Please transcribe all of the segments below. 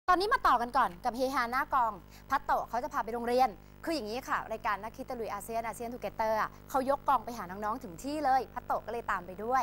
ตอนนี้มาต่อกันก่อนกับเฮฮาหน้ากองพัตโตะเขาจะพาไปโรงเรียนคืออย่างนี้ค่ะรายการนักคิดตะลุยอาเซียนทูเกเตอร์เขายกกองไปหาน้องๆถึงที่เลยพัตโตะก็เลยตามไปด้วย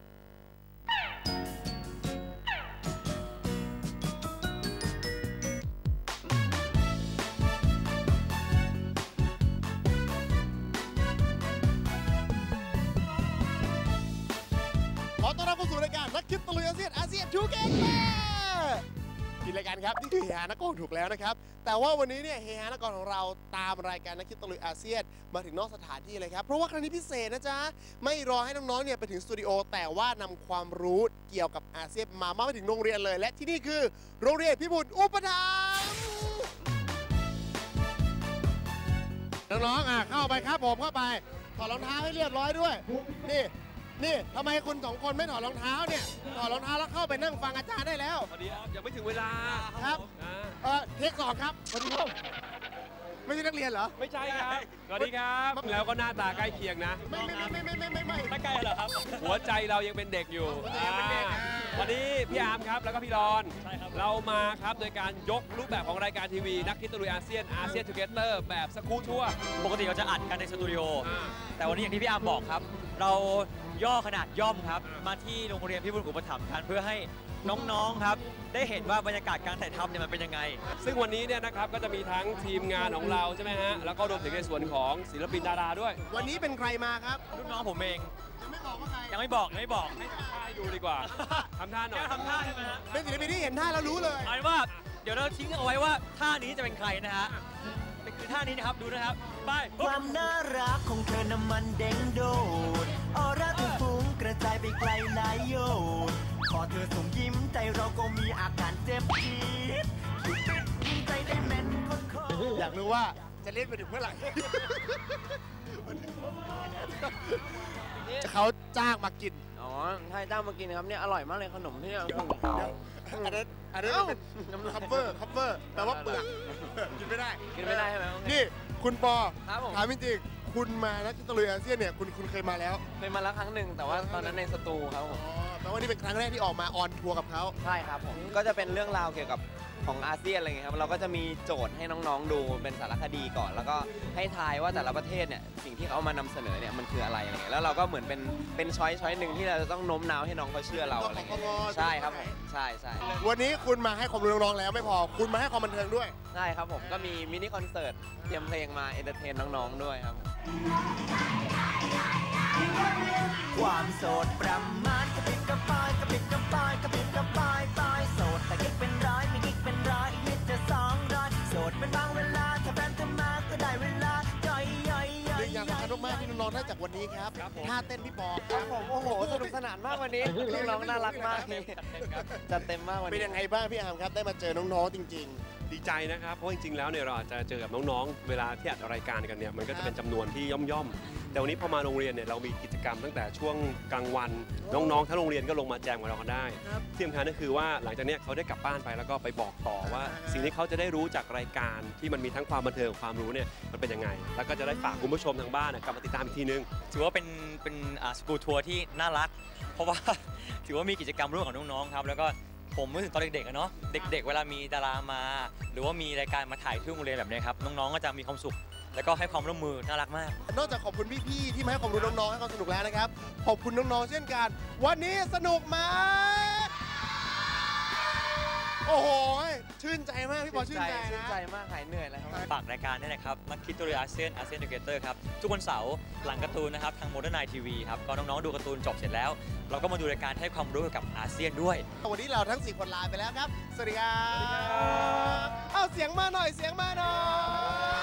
ขอต้อนรับเข้าสู่รายการนักคิดตะลุยอาเซียนทูเกเตอร์กินรายการครับนี่คือเฮฮานักกองถูกแล้วนะครับแต่ว่าวันนี้เนี่ยเฮฮานักกองของเราตามรายการนักคิดตะลุยอาเซียนมาถึงนอกสถานที่เลยครับเพราะว่าครั้งนี้พิเศษนะจ๊ะไม่รอให้น้องๆเนี่ยไปถึงสตูดิโอแต่ว่านำความรู้เกี่ยวกับอาเซียนมาไปถึงโรงเรียนเลยและที่นี่คือโรงเรียนพิบูลอุปถัมภ์น้องๆเข้าไปครับผมเข้าไปถอดรองเท้าให้เรียบร้อยด้วยนี่ทำไมคุณสองคนไม่ถอดรองเท้าเนี่ยถอดรองเท้าแล้วเข้าไปนั่งฟังอาจารย์ได้แล้วพอดียังไม่ถึงเวลาครับเทค2ครับสวัสดีครับไม่ใช่นักเรียนเหรอไม่ใช่ครับสวัสดีครับแล้วก็หน้าตาใกล้เคียงนะไม่ไม่ใกล้เหรอครับหัวใจเรายังเป็นเด็กอยู่วันนี้พี่อาร์มครับแล้วก็พี่รอนเรามาครับโดยการยกรูปแบบของรายการทีวีนักคิดตะลุยอาเซียนทูเกเตอร์แบบสกู๊ตทัวร์ปกติเราจะอัดกันในสตูดิโอแต่วันนี้อย่างที่พี่อาร์มบอกครับเราย่อขนาดย่อมครับมาที่โรงเรียนพิบูลอุปถัมภ์กันเพื่อให้น้องๆครับได้เห็นว่าบรรยากาศการถ่ายทำเนี่ยมันเป็นยังไงซึ่งวันนี้เนี่ยนะครับก็จะมีทั้งทีมงานของเราใช่ไหมฮะแล้วก็รวมถึงในส่วนของศิลปินดาราด้วยวันนี้เป็นใครมาครับลูกน้องผมเองยังไม่บอกว่าใครยังไม่บอกให้ทำท่าให้ดูดีกว่าทำท่าหน่อยทำท่าใช่ไหมฮะเป็นศิลปินที่เห็นท่าแล้วรู้เลยเอาเป็นว่าเดี๋ยวเราทิ้งเอาไว้ว่าท่านี้จะเป็นใครนะฮะคือท่านี้นะครับดูนะครับไปความน่ารักของเธอน้ำมันเด้งโดดออร่าเธอฟุ้งกระจายไปไกลหลายโยนพอเธอส่งยิ้มใจเราก็มีอาการเจ็บจี๊ดใจได้เม้นคนอยากรู้ว่าจะเล่นไปถึงเมื่อไหร่เขาจ้างมากินอ๋อใช่จ้างมากินครับเนี่ยอร่อยมากเลยขนมที่เราอันนั้นเป็นคัพเวอร์แปลว่าเปลือกกินไม่ได้ใช่ไหมนี่คุณปอถามจริงๆคุณมานักตะลุยอาเซียนเนี่ยคุณเคยมาแล้วครั้งหนึ่งแต่ว่าตอนนั้นในสตูครับผมแปลว่านี่เป็นครั้งแรกที่ออกมาออนทัวร์กับเขาใช่ครับผมก็จะเป็นเรื่องราวเกี่ยวกับของอาเซียนอะไรเงี้ยครับเราก็จะมีโจทย์ให้น้องๆดูเป็นสารคดีก่อนแล้วก็ให้ทายว่าแต่ละประเทศเนี่ยสิ่งที่เขามานำเสนอเนี่ยมันคืออะไรเงี้ยแล้วเราก็เหมือนเป็นช้อยหนึ่งที่เราจะต้องโน้มน้าวให้น้องเขาเชื่อเราอะไรเงี้ยใช่ครับผมใช่วันนี้คุณมาให้ความรู้น้องๆแล้วไม่พอคุณมาให้ความบันเทิงด้วยใช่ครับผมก็มีมินิคอนเสิร์ตเตรียมเพลงมาเอนเตอร์เทนน้องๆด้วยครับความโสดประมาณกระปิดกระปายตายโสดแต่กิ๊กเป็นร้อยมีกิ๊กเป็นร้อยนิดจะ200โสดเป็นบางเวลาถ้าแฟนเธอมาก็ได้เวลาย่อยหนึ่งอย่างสำคัญมากที่น้องๆได้จากวันนี้ครับท่าเต้นพี่ปอครับผมโอ้โหสนุกสนานมากวันนี้น้องๆน่ารักมากจัดเต็มมากวันนี้เป็นยังไงบ้างพี่อาร์มครับได้มาเจอน้องๆจริงๆดีใจนะครับเพราะจริงๆแล้วเนี่ยเราอาจจะเจอกับน้องๆเวลาที่อัดรายการกันเนี่ยมันก็จะเป็นจำนวนที่ย่อมแต่วันนี้พอมาโรงเรียนเนี่ยเรามีกิจกรรมตั้งแต่ช่วงกลางวันน้องๆทั้งโรงเรียนก็ลงมาแจมกับเรากันได้ที่สำคัญก็คือว่าหลังจากนี้เขาได้กลับบ้านไปแล้วก็ไปบอกต่อว่าสิ่งที่เขาจะได้รู้จากรายการที่มันมีทั้งความบันเทิงความรู้เนี่ยมันเป็นยังไงแล้วก็จะได้ฝากคุณผู้ชมทางบ้านกลับมาติดตามอีกทีนึงถือว่าเป็นสกู๊ตทัวร์ที่น่ารักเพราะว่าถือว่ามีกิจกรรมร่วมกับน้องๆครับแล้วก็ผมนึกถึงตอนเด็กๆเนาะเด็กๆเวลามีดารามาหรือว่ามีรายการมาถ่ายที่โรงเรียนแบบนี้ครับน้องๆก็จะมีความสุขแล้วก็ให้ความร่วมมือน่ารักมากนอกจากขอบคุณพี่ๆที่มาให้ความรู้น้องๆให้ความสนุกแล้วนะครับขอบคุณน้องๆเช่นกันวันนี้สนุกไหมโอ้โหชื่นใจมากพี่ปอชื่นใจมากหายเหนื่อยแล้วครับฝากรายการนี่นะครับนักคิดตะลุยอาเซียนทูเกเตอร์ครับทุกวันเสาร์หลังการ์ตูนนะครับทางโมเดิร์นไนท์ทีวีครับก็น้องๆดูการ์ตูนจบเสร็จแล้วเราก็มาดูรายการให้ความรู้เกี่ยวกับอาเซียนด้วยวันนี้เราทั้ง4คนลาไปแล้วครับสวัสดีครับเอาเสียงมาหน่อย